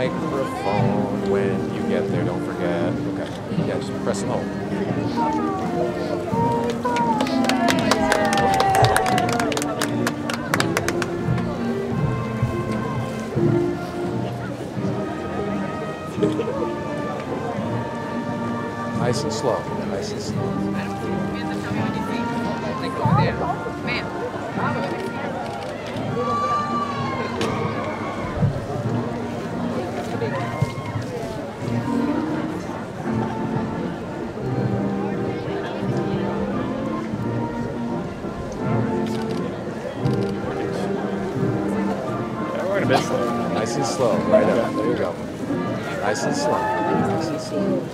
microphone when you get there. Don't forget. Okay. Yeah, just press and hold. Nice and slow. Nice and slow. Nice and slow, right up. There you go. Nice and slow. Nice and slow.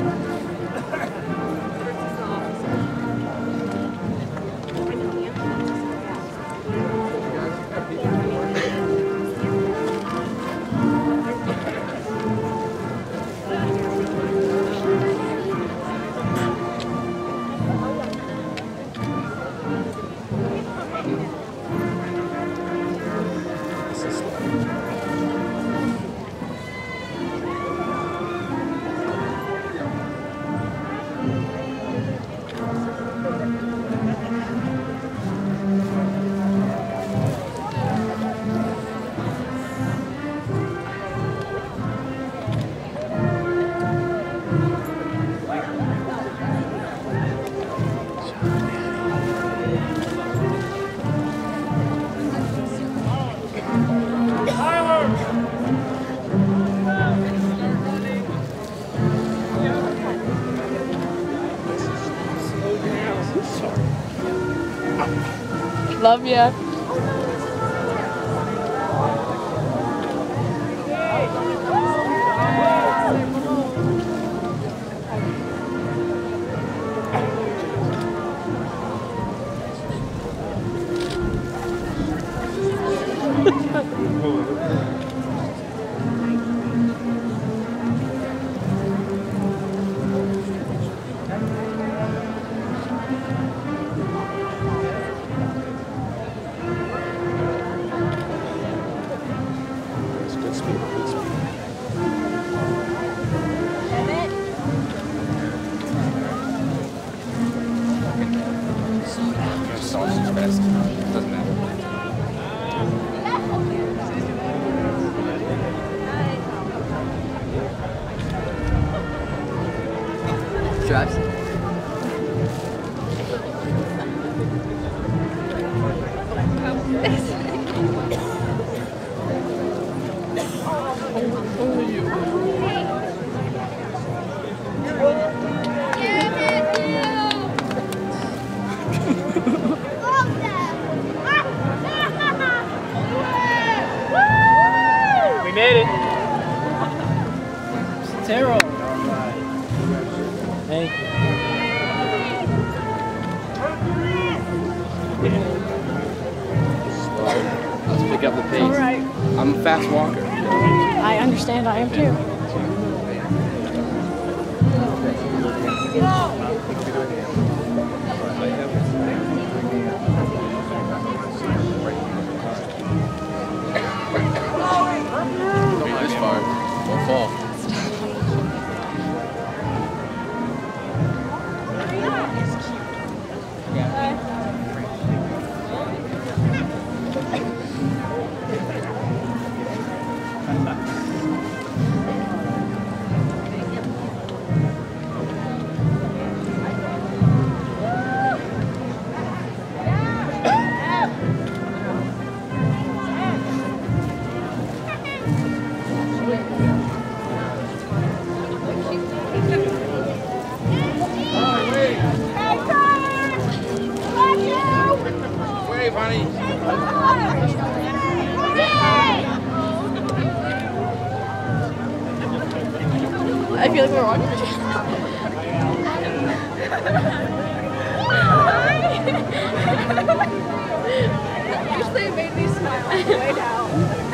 Love ya. Doesn't matter. Drives. Only you. We made it. Taro. Thank you. Let's pick up the pace. All right. I'm a fast walker. I understand. I am too. Don't go this far. Don't fall. Wave, honey. I feel like we're watching the I wish they made me smile on the way down.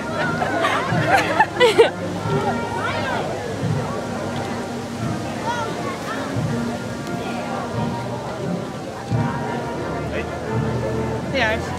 Yeah.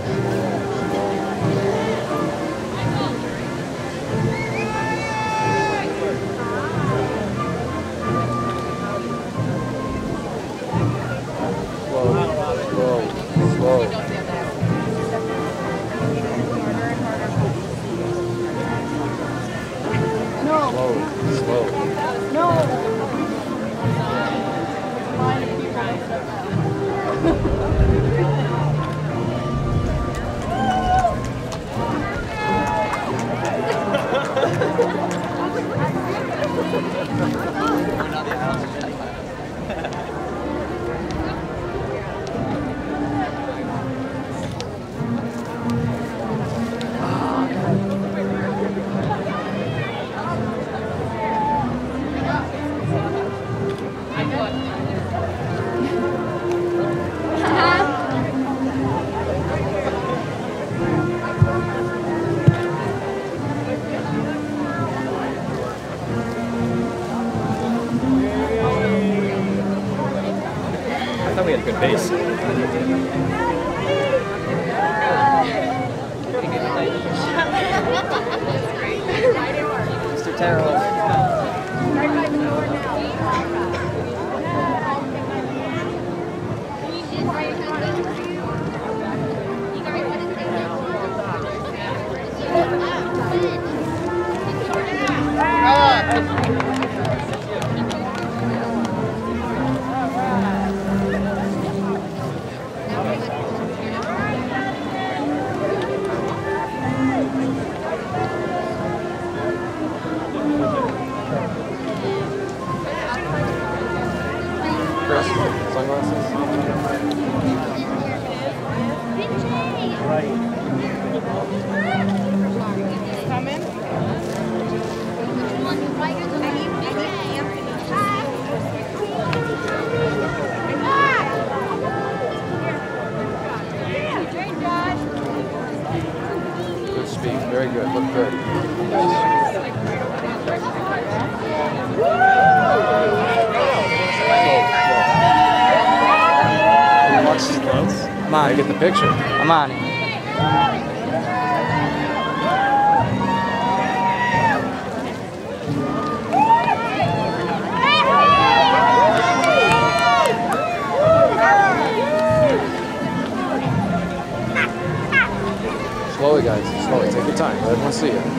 I thought we had a good base. Mr. Terrell. Good speed. Very good. Look good. Watch this close. Come on, get the picture. I'm on it. Slowly, guys. Slowly. Take your time. Let everyone see you.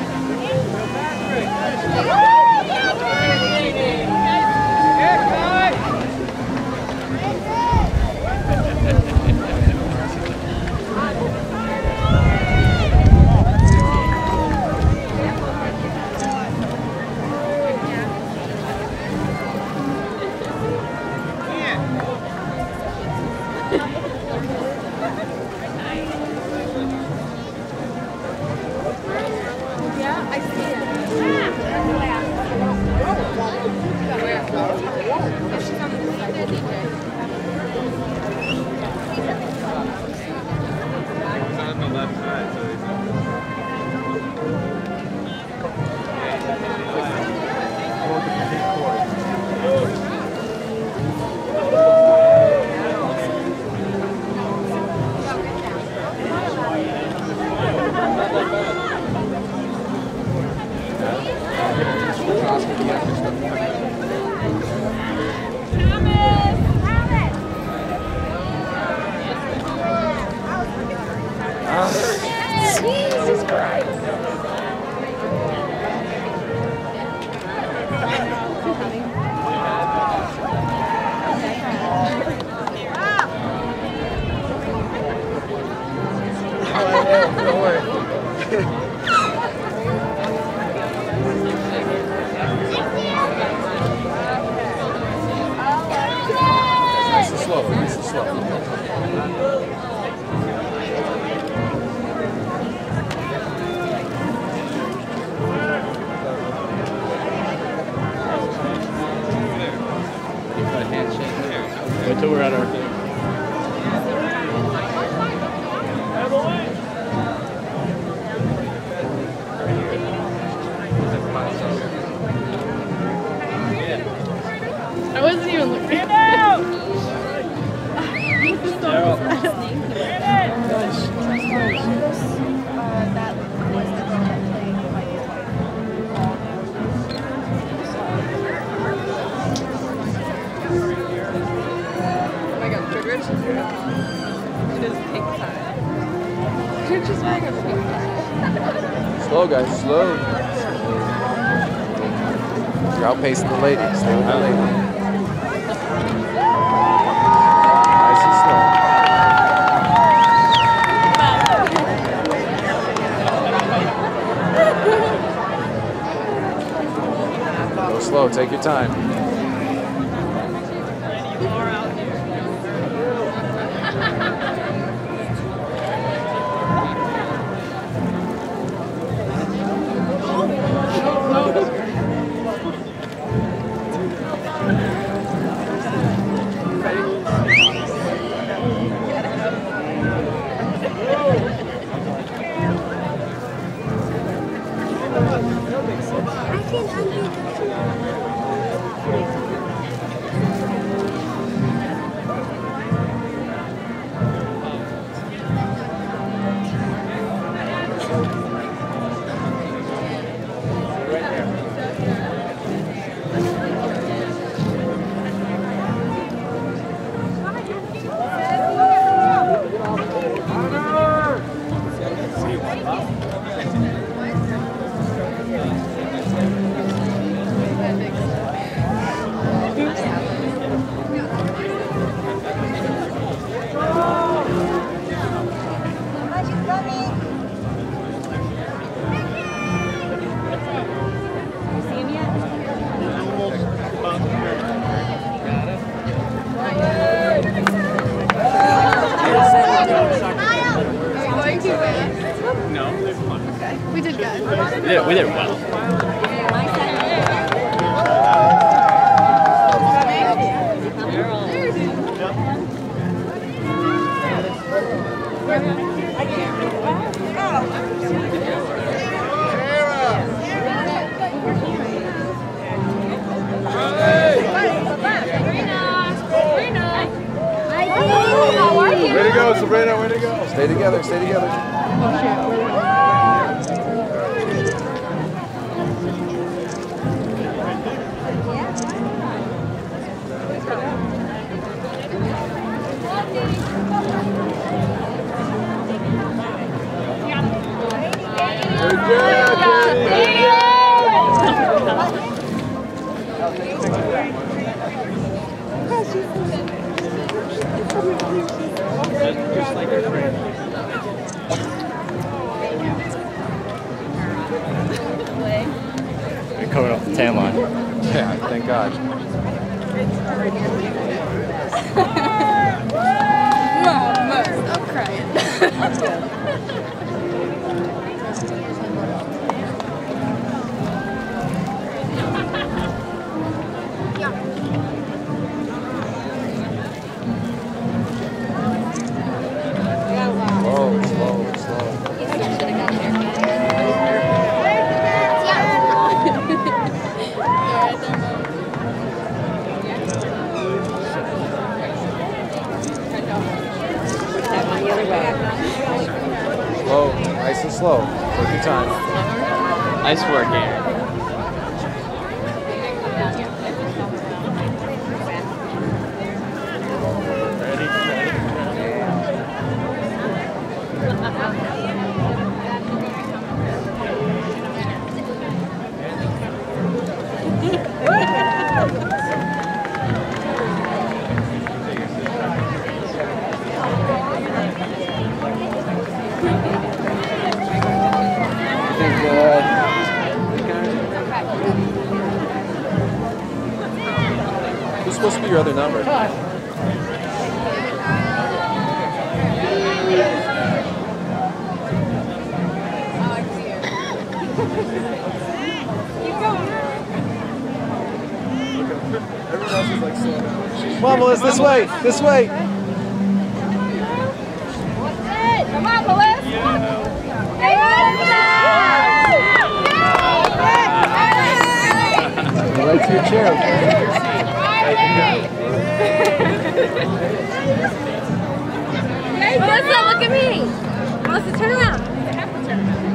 Jesus Christ. Don't worry. Nice and slow. Nice and slow. Wait till we're at our thing. I wasn't even looking. Get out! Slow, guys. Slow. You're outpacing the lady. Stay with the lady. Take your time. We did good. We did well. Way to go, Sabrina, way to go. Stay together, stay together. Just like your friend. You're coming off the tan line. Yeah, thank God. I'm crying. Slow, nice and slow. Take your time. Nice work, Aaron. Who's supposed to be your other number? Everyone else is like slow. Come on, Melissa, this way, this way. Come on, Melissa. Right to your chair, okay? Melissa, look at me. Melissa, turn around.